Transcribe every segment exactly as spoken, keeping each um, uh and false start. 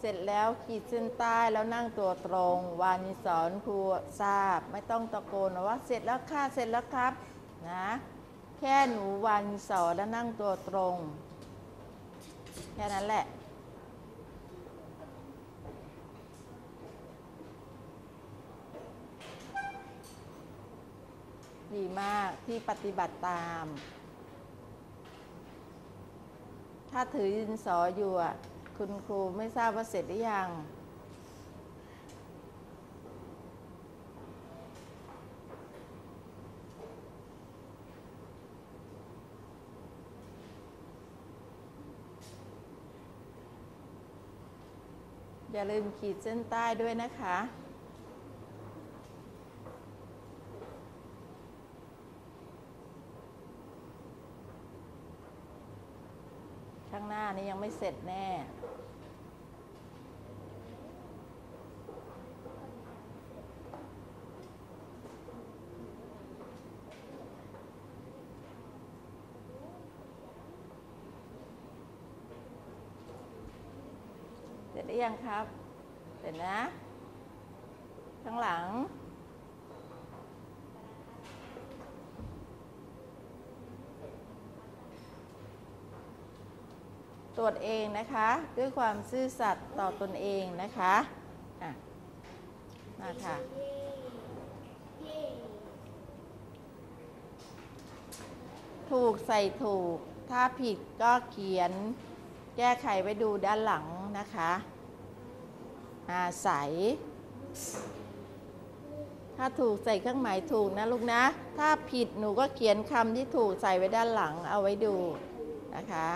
ร็จแล้วขีดเส้นใต้แล้วนั่งตัวตรงวานิสอนครูทราบไม่ต้องตะโกนว่าเสร็จแล้วค่ะเสร็จแล้วครับนะแค่หนูวานิสอนแล้วนั่งตัวตรงแค่นั้นแหละดีมากที่ปฏิบัติตามถ้าถือดินสออยู่อ่ะคุณครูไม่ทราบว่าเสร็จหรือยังอย่าลืมขีดเส้นใต้ด้วยนะคะข้างหน้านี้ยังไม่เสร็จแน่เสร็จหรือยังครับเสร็จนะข้างหลังตรวจเองนะคะด้วยความซื่อสัตย์ต่อตนเองนะคะอ่ะมาค่ะถูกใส่ถูกถ้าผิดก็เขียนแก้ไขไว้ดูด้านหลังนะคะอาศัยถ้าถูกใส่เครื่องหมายถูกนะลูกนะถ้าผิดหนูก็เขียนคำที่ถูกใส่ไว้ด้านหลังเอาไว้ดูนะคะ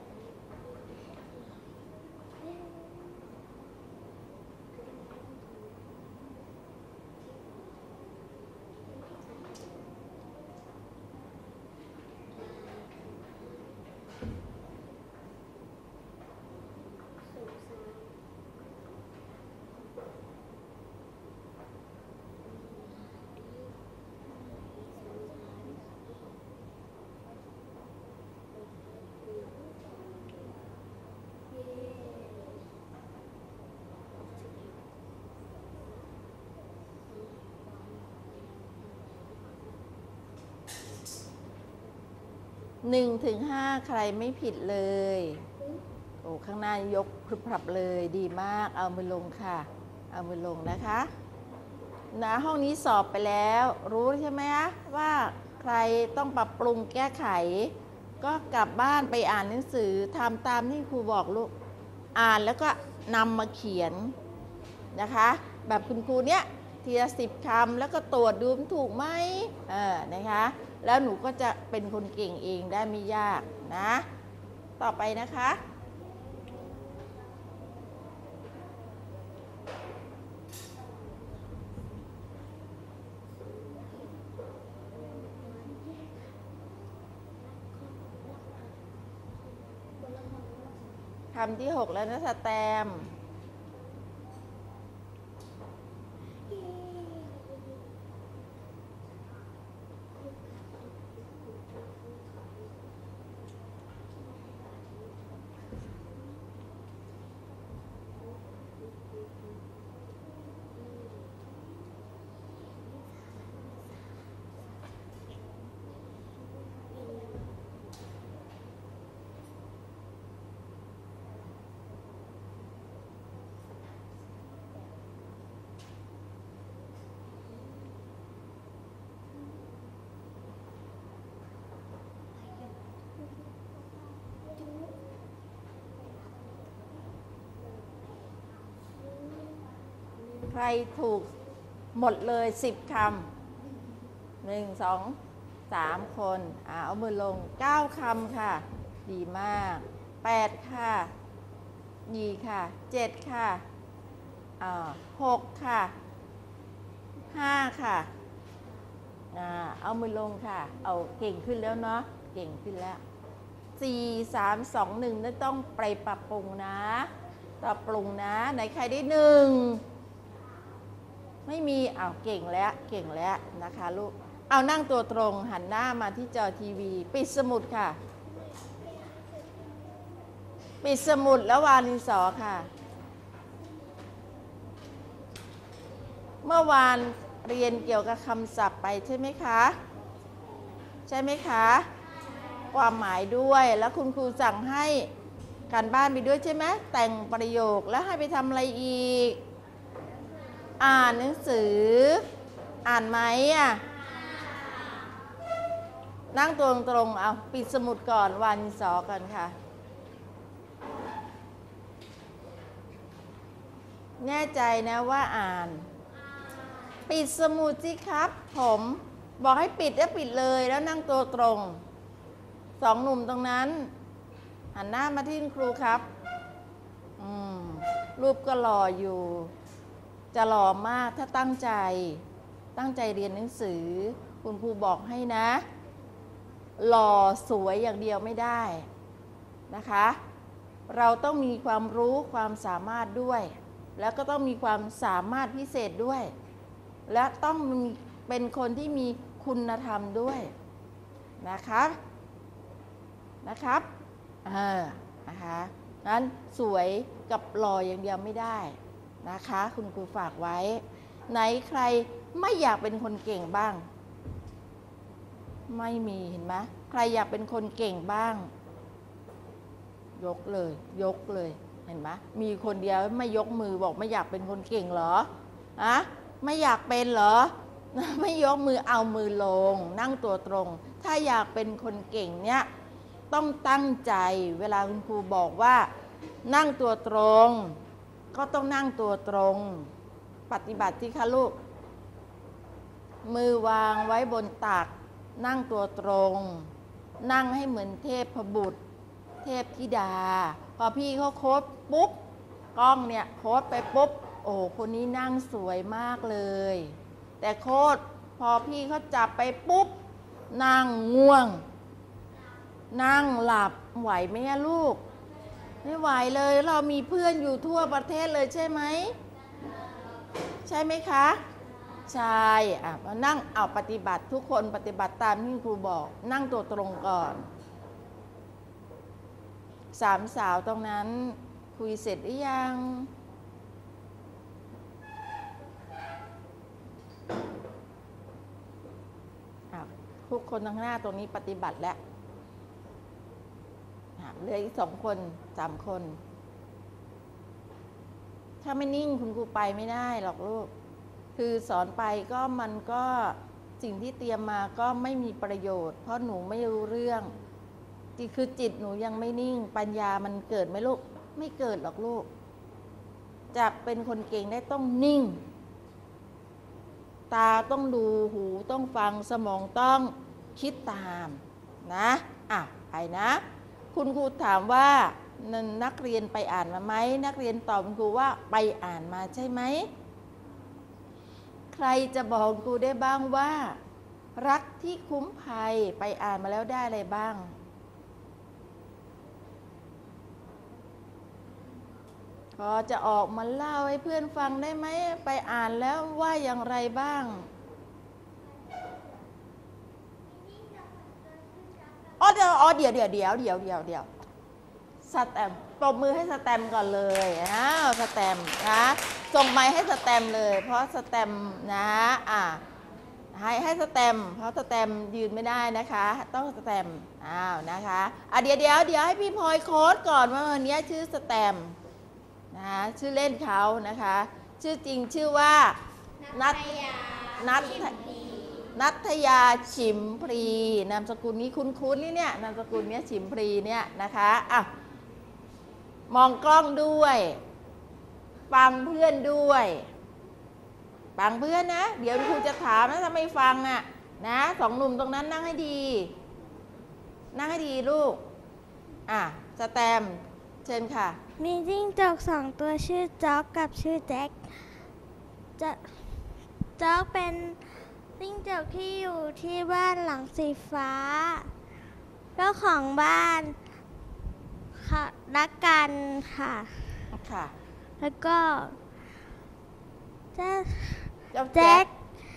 หนึ่งถึงห้าใครไม่ผิดเลยโอ้ข้างหน้ายกพรึบพรับเลยดีมากเอามือลงค่ะเอามือลงนะคะนะห้องนี้สอบไปแล้วรู้ใช่ไหมคะว่าใครต้องปรับปรุงแก้ไขก็กลับบ้านไปอ่านหนังสือทำตามที่ครูบอกลูกอ่านแล้วก็นำมาเขียนนะคะแบบคุณครูเนี้ยทีละสิบคำแล้วก็ตรวจดูมันถูกไหมเออนะคะแล้วหนูก็จะเป็นคนเก่งเองได้ไม่ยากนะต่อไปนะคะคำที่หกแล้วนะสแตมใครถูกหมดเลยสิบคำหนึ่งสองสามคนอ่าเอามือลงเก้าคำค่ะดีมากแปดค่ะดีค่ะเจ็ดค่ะอ่าหกค่ะห้าค่ะอ่าเอามือลงค่ะเอาเก่งขึ้นแล้วเนาะเก่งขึ้นแล้วสี่สามสองหนึ่งนั่นต้องไปปรับปรุงนะปรับปรุงนะไหนใครได้หนึ่งไม่มีอ้าวเก่งแล้วเก่งแล้วนะคะลูกเอานั่งตัวตรงหันหน้ามาที่จอทีวีปิดสมุดค่ะปิดสมุดแล้ววางดินสอค่ะเมื่อวานเรียนเกี่ยวกับคำศัพท์ไปใช่ไหมคะใช่ไหมคะความหมายด้วยแล้วคุณครูสั่งให้การบ้านไปด้วยใช่ไหมแต่งประโยคแล้วให้ไปทำอะไรอีกอ่านหนังสืออ่านไหมอ่ะนั่งตรงตรงเอาปิดสมุดก่อนวันสอก่อนค่ะแน่ใจนะว่าอ่านปิดสมุดสิครับผมบอกให้ปิดแล้วปิดเลยแล้วนั่งตัวตรงสองหนุ่มตรงนั้นหันหน้ามาที่ครูครับอืมรูปก็หล่ออยู่จะหล่อมากถ้าตั้งใจตั้งใจเรียนหนังสือคุณครูบอกให้นะหล่อสวยอย่างเดียวไม่ได้นะคะเราต้องมีความรู้ความสามารถด้วยแล้วก็ต้องมีความสามารถพิเศษด้วยและต้องเป็นคนที่มีคุณธรรมด้วยนะคะนะครับเออนะคะนั้นสวยกับหล่ออย่างเดียวไม่ได้นะคะคุณครูฝากไว้ไหนใครไม่อยากเป็นคนเก่งบ้างไม่มีเห็นไหมใครอยากเป็นคนเก่งบ้างยกเลยยกเลยเห็นไหมมีคนเดียวไม่ยกมือบอกไม่อยากเป็นคนเก่งเหรออะไม่อยากเป็นเหรอไม่ยกมือเอามือลงนั่งตัวตรงถ้าอยากเป็นคนเก่งเนี่ยต้องตั้งใจเวลาคุณครูบอกว่านั่งตัวตรงก็ต้องนั่งตัวตรงปฏิบัติที่คะลูกมือวางไว้บนตักนั่งตัวตรงนั่งให้เหมือนเทพบุตรเทพธิดาพอพี่เขาโค้ดปุ๊บกล้องเนี่ยโค้ดไปปุ๊บโอ้คนนี้นั่งสวยมากเลยแต่โค้ดพอพี่เขาจับไปปุ๊บนั่งง่วงนั่งหลับไหวไหมลูกไม่ไหวเลยเรามีเพื่อนอยู่ทั่วประเทศเลยใช่ไหมใช่ไหมคะใช่อ่ะมานั่งเอาปฏิบัติทุกคนปฏิบัติตามที่ครูบอกนั่งตัวตรงก่อนสามสาวตรงนั้นคุยเสร็จหรือยังทุกคนทั้งหน้าตรงนี้ปฏิบัติแล้วเหลืออีกสองคนสามคนถ้าไม่นิ่งคุณครูไปไม่ได้หรอกลูกคือสอนไปก็มันก็สิ่งที่เตรียมมาก็ไม่มีประโยชน์เพราะหนูไม่รู้เรื่องคือจิตหนูยังไม่นิ่งปัญญามันเกิดไหมลูกไม่เกิดหรอกลูกจะเป็นคนเก่งได้ต้องนิ่งตาต้องดูหูต้องฟังสมองต้องคิดตามนะอ่ะไปนะคุณครูถามว่านักเรียนไปอ่านมาไหมนักเรียนตอบคุณครูว่าไปอ่านมาใช่ไหมใครจะบอกครูได้บ้างว่ารักที่คุ้มภัยไปอ่านมาแล้วได้อะไรบ้างพอจะออกมาเล่าให้เพื่อนฟังได้ไหมไปอ่านแล้วว่าอย่างไรบ้างอ๋อเดี๋ยวอ๋อเดี๋ยวเดี๋ยวเดี๋ยวเดี๋ยวเดี๋ยวเดี๋ยวสแตมปรบมือให้สแตมก่อนเลยอ้าวสแตมนะส่งไมค์ให้สแตมเลยเพราะสแตมนะอ่ะให้ให้สแตมเพราะสแตมยืนไม่ได้นะคะต้องสแตมอ้าวนะคะอ่ะเดี๋ยวเดี๋ยวเดี๋ยวให้พี่พลอยโค้ดก่อนว่าวันนี้ชื่อสแตมนะชื่อเล่นเขานะคะชื่อจริงชื่อว่านัทนัทนัทยาฉิมพรีนามสกุลนี้คุ้นๆนี่เนี่ยนามสกุลเนี้ยฉิมพรีเนี่ยนะคะอ่ะมองกล้องด้วยฟังเพื่อนด้วยฟังเพื่อนนะเดี๋ยวครูจะถามนะถ้าไม่ฟังอ่ะนะสองหนุ่มตรงนั้นนั่งให้ดีนั่งให้ดีลูกอ่ะสแตมเชิญค่ะมีจิ้งจอกสองตัวชื่อจ๊อกกับชื่อแจ็คจะจ๊อกเป็นจิ้งจอกที่อยู่ที่บ้านหลังสีฟ้าเจ้าของบ้านค่ะรักกันค่ะค่ะแล้วก็แจ็ค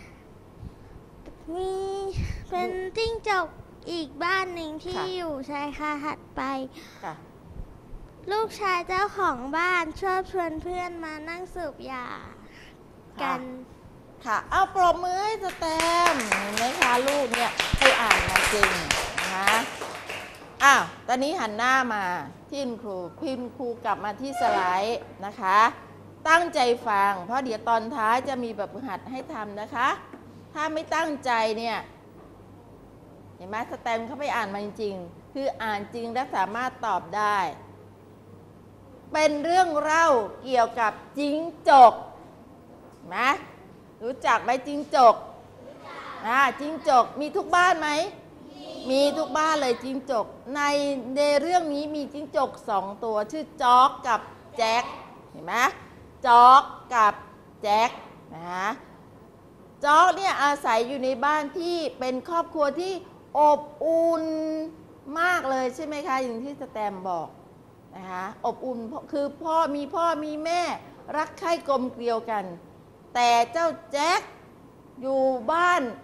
มีเป็นจิ้งจอกอีกบ้านหนึ่งที่อยู่ชายคาถัดไปลูกชายเจ้าของบ้านชอบชวนเพื่อนมานั่งสูบยากันค่ะเอาปรบมือให้สแตมป์เห็นไหมคะลูกเนี่ยไปอ่านมาจริงนะคะอ้าวตอนนี้หันหน้ามาที่คุณครูพิมพ์ครูกลับมาที่สไลด์นะคะตั้งใจฟังเพราะเดี๋ยวตอนท้ายจะมีแบบฝึกหัดให้ทำนะคะถ้าไม่ตั้งใจเนี่ยเห็นไหมสแตมป์เขาไปอ่านมาจริงๆคืออ่านจริงและสามารถตอบได้เป็นเรื่องเล่าเกี่ยวกับจิ้งจกนะรู้จักไหมจิ้งจกอ่าจิ้งจกมีทุกบ้านไหมมีทุกบ้านเลยจิ้งจกในในเรื่องนี้มีจิ้งจกสองตัวชื่อจ๊อกกับแจ็คเห็นไหมจ๊อกกับแจ็คนะจ๊อกเนี่ยอาศัยอยู่ในบ้านที่เป็นครอบครัวที่อบอุ่นมากเลยใช่ไหมคะอย่างที่สแตมบอกนะคะอบอุ่นคือพ่อมีพ่อมีแม่รักใคร่กลมเกลียวกันแต่เจ้าแจ็คอยู่บ้าน